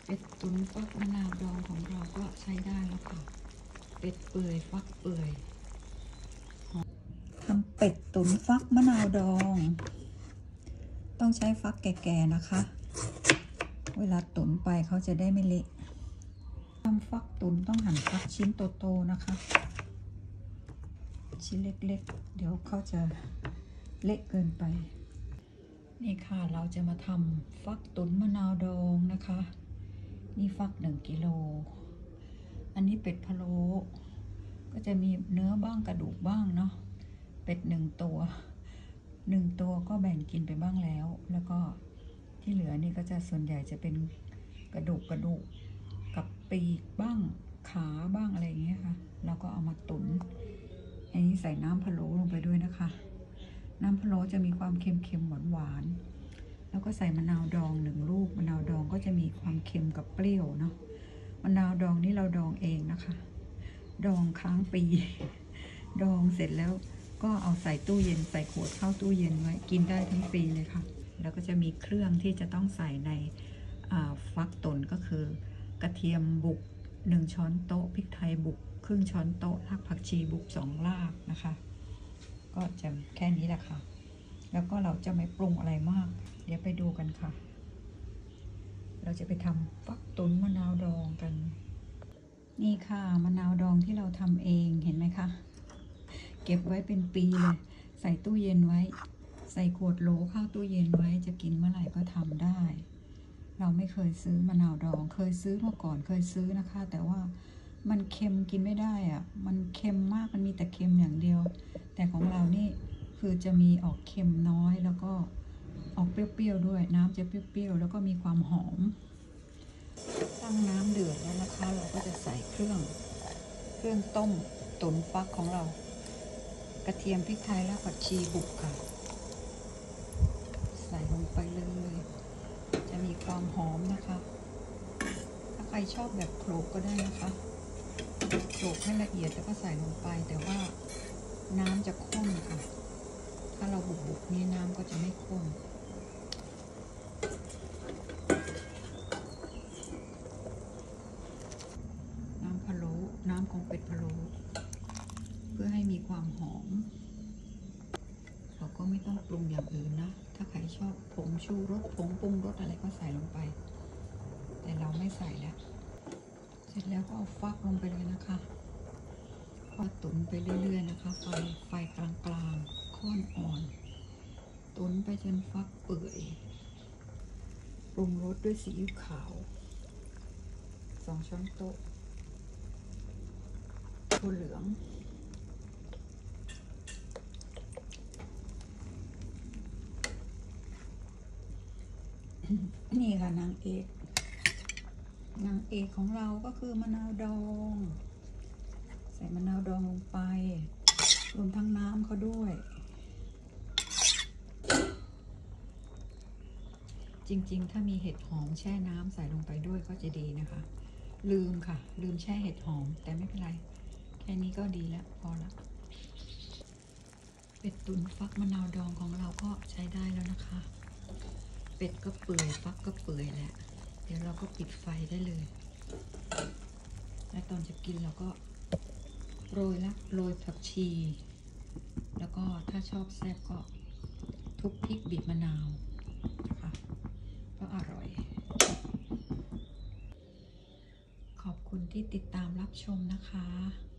เป็ดตุ๋นฟักมะนาวดองของเราก็ใช้ได้แล้วค่ะเป็ดเปื่อยฟักเปื่อยทำเป็ดตุ๋นฟักมะนาวดองต้องใช้ฟักแก่ๆนะคะเวลาตุ๋นไปเขาจะได้ไม่เละทำฟักตุ๋นต้องหั่นฟักชิ้นโตๆนะคะชิ้นเล็กๆเดี๋ยวเขาจะเละเกินไปนี่ค่ะเราจะมาทำฟักตุ๋นมะนาวดองนะคะนี่ฟัก1 กิโลอันนี้เป็ดพะโล้ก็จะมีเนื้อบ้างกระดูกบ้างเนาะเป็ด1 ตัวก็แบ่งกินไปบ้างแล้วก็ที่เหลือนี่ก็จะส่วนใหญ่จะเป็นกระดูกกับปีกบ้างขาบ้างอะไรอย่างเงี้ยค่ะเราก็เอามาตุ๋นอันนี้ใส่น้ำพะโล้ลงไปด้วยนะคะน้ำพะโล้จะมีความเค็มๆหวานๆแล้วก็ใส่มะนาวดอง1 ลูกมะนาวดองก็จะมีความเค็มกับเปรี้ยวเนาะมะนาวดองนี่เราดองเองนะคะดองค้างปีดองเสร็จแล้วก็เอาใส่ตู้เย็นใส่ขวดเข้าตู้เย็นไว้กินได้ทั้งปีเลยค่ะแล้วก็จะมีเครื่องที่จะต้องใส่ในฟักตุ๋นก็คือกระเทียมบุก1 ช้อนโต๊ะพริกไทยบุกครึ่งช้อนโต๊ะรากผักชีบุก2 รากนะคะก็จะแค่นี้แหละค่ะแล้วก็เราจะไม่ปรุงอะไรมากเดี๋ยวไปดูกันค่ะเราจะไปทำฟักตุ๋นมะนาวดองกันนี่ค่ะมะนาวดองที่เราทำเองเห็นไหมคะเก็บไว้เป็นปีเลยใส่ตู้เย็นไว้ใส่ขวดโหลเข้าตู้เย็นไว้จะกินเมื่อไหร่ก็ทำได้เราไม่เคยซื้อมะนาวดองเคยซื้อเมื่อก่อนเคยซื้อนะคะแต่ว่ามันเค็มกินไม่ได้อะมันเค็มมากมันมีแต่เค็มอย่างเดียวแต่ของเรานี่คือจะมีออกเค็มน้อยแล้วก็ออกเปรี้ยวๆด้วยน้ำจะเปรี้ยวๆแล้วก็มีความหอมตั้งน้ำเดือดแล้วนะคะเราก็จะใส่เครื่องต้มตุ๋นฟักของเรากระเทียมพริกไทยและผักชีบุกค่ะใส่ลงไปเลยจะมีความหอมนะคะถ้าใครชอบแบบโขลกก็ได้นะคะโขลกให้ละเอียดแล้วก็ใส่ลงไปแต่ว่าน้ำจะข้นค่ะถ้าเราบุกนี่น้ำก็จะไม่ข้นน้ำพะโล้น้ำของเป็ดพะโล้เพื่อให้มีความหอมเราก็ไม่ต้องปรุงอย่างอื่นนะถ้าใครชอบผงชูรสผงปรุงรสอะไรก็ใส่ลงไปแต่เราไม่ใส่แล้วเสร็จแล้วก็เอาฟักลงไปเลยนะคะก็ตุ๋นไปเรื่อยๆนะคะไฟกลางๆค่อนอ่อนตุ๋นไปจนฟักเปื่อยปรุงรสด้วยซีอิ๊วขาว2 ช้อนโต๊ะถั่วเหลืองนี่ค่ะนางเอกของเราก็คือมะนาวดองใส่มะนาวดองลงไปรวมทั้งน้ำเขาด้วยจริงๆถ้ามีเห็ดหอมแช่น้ำใส่ลงไปด้วยก็จะดีนะคะลืมแช่เห็ดหอมแต่ไม่เป็นไรแค่นี้ก็ดีแล้วพอละเป็ดตุ๋นฟักมะนาวดองของเราก็ใช้ได้แล้วนะคะเป็ดก็เปื่อยฟักก็เปื่อยแหละเดี๋ยวเราก็ปิดไฟได้เลยและตอนจะกินเราก็โรยผักชีแล้วก็ถ้าชอบแซ่บก็ทุบพริกบีบมะนาวนะคะก็อร่อยขอบคุณที่ติดตามรับชมนะคะ